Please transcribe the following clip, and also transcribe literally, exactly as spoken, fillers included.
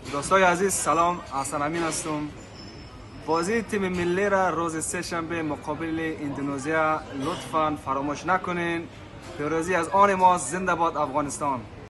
دوستای عزیز سلام، حسن امین هستم. بازی تیم ملی را روز سه شنبه مقابل اندونزیا لطفاً فراموش نکنین. پیروزی از آن ماست. زنده باد افغانستان.